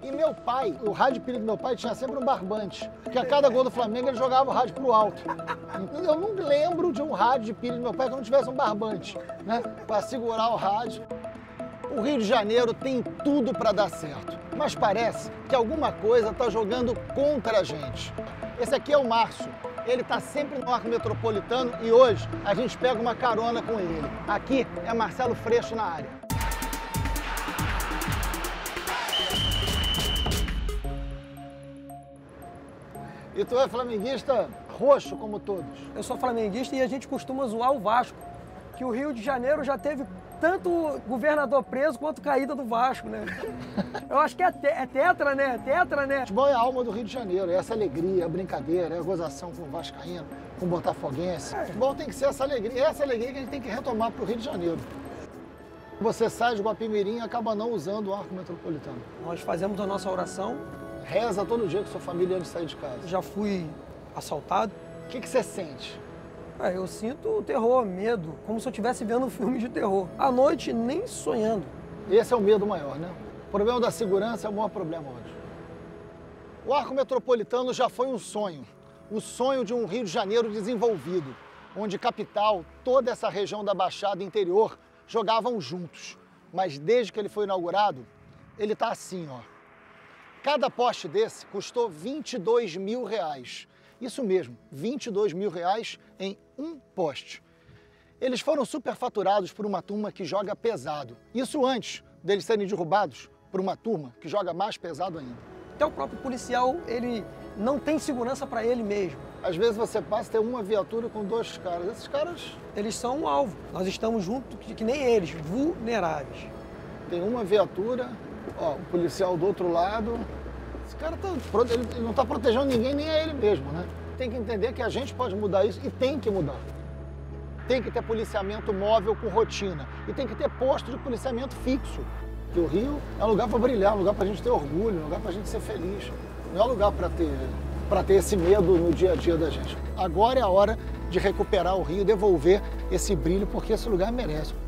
E meu pai, o rádio pilha do meu pai tinha sempre um barbante, porque a cada gol do Flamengo ele jogava o rádio pro alto. Eu não lembro de um rádio de pilha do meu pai que não tivesse um barbante, né, para segurar o rádio. O Rio de Janeiro tem tudo para dar certo, mas parece que alguma coisa está jogando contra a gente. Esse aqui é o Márcio, ele está sempre no arco metropolitano e hoje a gente pega uma carona com ele. Aqui é Marcelo Freixo na área. E tu é flamenguista roxo como todos? Eu sou flamenguista e a gente costuma zoar o Vasco, que o Rio de Janeiro já teve tanto governador preso quanto caída do Vasco, né? Eu acho que é tetra, né? Tetra, né? Futebol é a alma do Rio de Janeiro, é essa alegria, a brincadeira, é a gozação com o vascaíno, com o botafoguense. Futebol tem que ser essa alegria, é essa alegria que a gente tem que retomar para o Rio de Janeiro. Você sai de Guapimirim e acaba não usando o arco metropolitano. Nós fazemos a nossa oração. Reza todo dia com sua família antes de sair de casa. Já fui assaltado. O que você sente? Eu sinto terror, medo, como se eu estivesse vendo um filme de terror. À noite, nem sonhando. Esse é o medo maior, né? O problema da segurança é o maior problema hoje. O arco metropolitano já foi um sonho. O sonho de um Rio de Janeiro desenvolvido, onde capital, toda essa região da Baixada interior jogavam juntos. Mas desde que ele foi inaugurado, ele está assim, ó. Cada poste desse custou R$22 mil. Isso mesmo, R$22 mil em um poste. Eles foram superfaturados por uma turma que joga pesado. Isso antes deles serem derrubados por uma turma que joga mais pesado ainda. Até o próprio policial, ele não tem segurança para ele mesmo. Às vezes você passa e tem uma viatura com dois caras. Esses caras... Eles são um alvo. Nós estamos juntos, que nem eles, vulneráveis. Tem uma viatura, ó, o policial do outro lado. Esse cara ele não está protegendo ninguém, nem a ele mesmo, né? Tem que entender que a gente pode mudar isso e tem que mudar. Tem que ter policiamento móvel com rotina e tem que ter posto de policiamento fixo. Porque o Rio é um lugar para brilhar, um lugar para a gente ter orgulho, um lugar para a gente ser feliz. Não é um lugar para ter esse medo no dia a dia da gente. Agora é a hora de recuperar o Rio, devolver esse brilho, porque esse lugar merece.